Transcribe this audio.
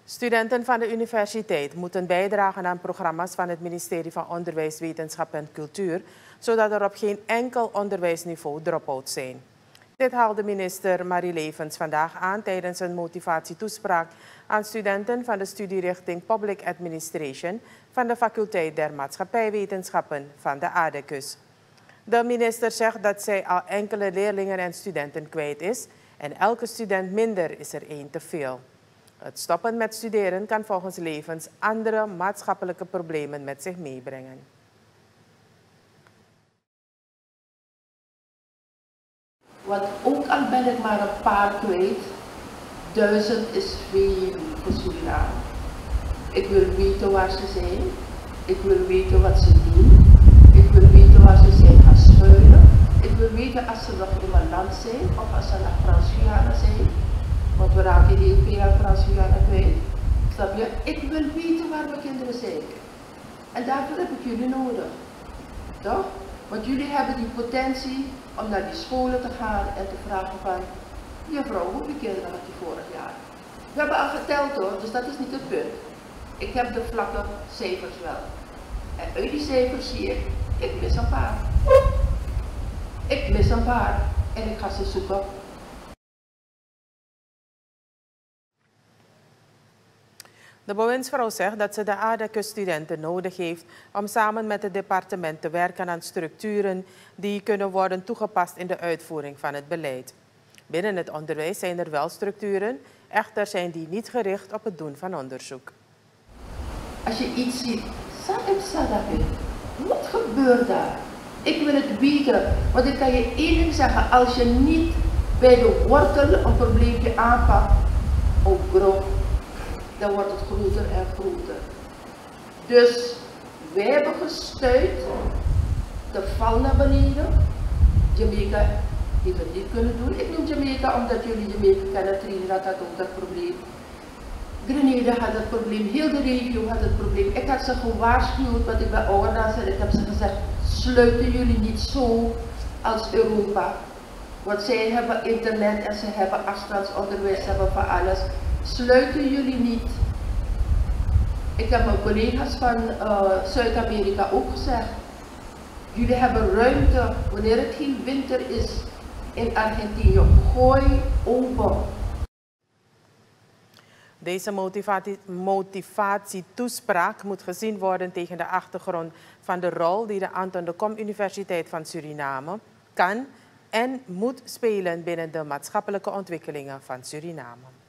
Studenten van de universiteit moeten bijdragen aan programma's van het ministerie van Onderwijs, Wetenschap en Cultuur, zodat er op geen enkel onderwijsniveau drop-outs zijn. Dit haalde minister Marie Levens vandaag aan tijdens een motivatietoespraak aan studenten van de studierichting Public Administration van de faculteit der Maatschappijwetenschappen van de ADECUS. De minister zegt dat zij al enkele leerlingen en studenten kwijt is en elke student minder is er één te veel. Het stoppen met studeren kan volgens Levens andere maatschappelijke problemen met zich meebrengen. Want ook al ben ik maar een paar kwijt, 1000 is veel voor Suriname. Ik wil weten waar ze zijn, ik wil weten wat ze doen, ik wil weten waar ze zijn gaan schuilen, ik wil weten als ze nog in mijn land zijn of als ze naar Frans-Guyana zijn. Want we raken heel veel aan Frans-Guyana kwijt. Snap je? Ik wil weten waar mijn kinderen zijn. En daarvoor heb ik jullie nodig. Toch? Want jullie hebben die potentie om naar die scholen te gaan en te vragen van, juffrouw, hoeveel kinderen had je vorig jaar? We hebben al geteld hoor, dus dat is niet het punt. Ik heb de vlakke cijfers wel. En uit die cijfers zie ik mis een paar. Ik mis een paar en ik ga ze zoeken. De bewindsvrouw zegt dat ze de ADECUS-studenten nodig heeft om samen met het departement te werken aan structuren die kunnen worden toegepast in de uitvoering van het beleid. Binnen het onderwijs zijn er wel structuren, echter zijn die niet gericht op het doen van onderzoek. Als je iets ziet, wat gebeurt daar? Ik wil het weten, want ik kan je één ding zeggen, als je niet bij de wortel een probleempje aanpakt, oh bro, dan wordt het groter en groter. Dus wij hebben gestuurd, de val naar beneden. Jamaica heeft het niet kunnen doen. Ik noem Jamaica omdat jullie Jamaica kennen, Trinidad had ook dat probleem. Grenada had het probleem, heel de regio had het probleem. Ik had ze gewaarschuwd, want ik ben ouderdags en ik heb ze gezegd, sluiten jullie niet zo als Europa. Want zij hebben internet en ze hebben afstandsonderwijs, ze hebben van alles. Sluiten jullie niet. Ik heb mijn collega's van Zuid-Amerika ook gezegd. Jullie hebben ruimte wanneer het geen winter is in Argentinië. Gooi open. Deze motivatietoespraak moet gezien worden tegen de achtergrond van de rol die de Anton de Kom Universiteit van Suriname kan en moet spelen binnen de maatschappelijke ontwikkelingen van Suriname.